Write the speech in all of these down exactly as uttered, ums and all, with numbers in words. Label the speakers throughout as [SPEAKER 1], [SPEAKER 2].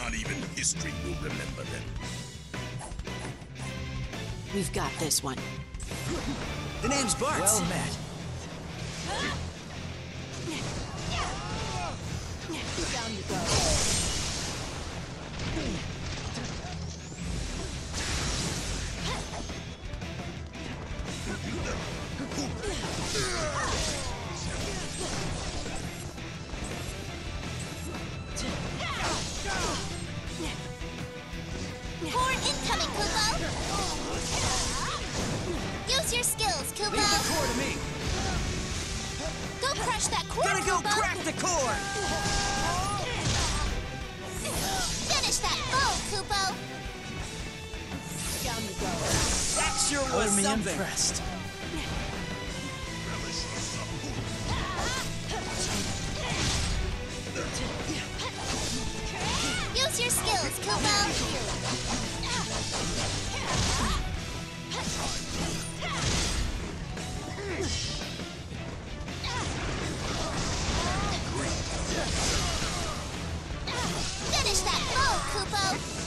[SPEAKER 1] Not even history will remember them.
[SPEAKER 2] We've got this one.
[SPEAKER 3] The name's Bart.
[SPEAKER 4] Well met.
[SPEAKER 2] Down you go.
[SPEAKER 5] Core incoming, Kupo! Use your skills, Kupo!
[SPEAKER 3] Leave the core to me.
[SPEAKER 5] Go crush that core,
[SPEAKER 3] Gonna go
[SPEAKER 5] Kupo!
[SPEAKER 3] crack the core.
[SPEAKER 5] Finish that foe, Kupo!
[SPEAKER 2] Down you go.
[SPEAKER 3] That sure
[SPEAKER 4] Color
[SPEAKER 3] was
[SPEAKER 4] me
[SPEAKER 3] something.
[SPEAKER 4] impressed.
[SPEAKER 5] Use your skills, Kupo! Finish that foe, Kupo!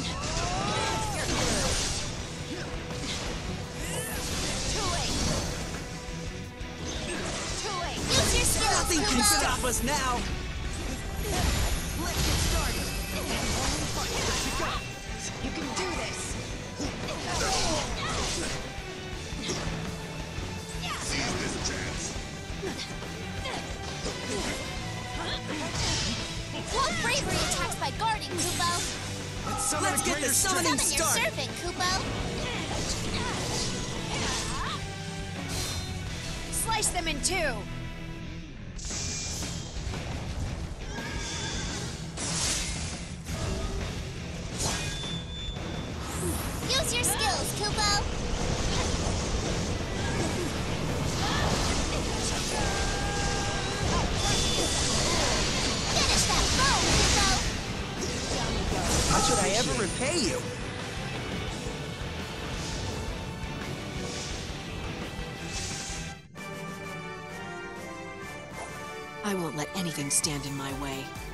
[SPEAKER 5] Use your skills,
[SPEAKER 3] Nothing can
[SPEAKER 5] Kupo!
[SPEAKER 3] stop us now.
[SPEAKER 2] Let's get started. You can do this.
[SPEAKER 1] Seize this chance.
[SPEAKER 5] Wolf bravery attacks by guarding, Kupo!
[SPEAKER 3] Let's, Let's get the summoning
[SPEAKER 5] Summon your
[SPEAKER 3] started.
[SPEAKER 5] servant, Kupo!
[SPEAKER 2] Slice them in two.
[SPEAKER 5] Use your skills, Kupo! Finish that foe, Kupo!
[SPEAKER 3] How should I ever repay you?
[SPEAKER 2] I won't let anything stand in my way.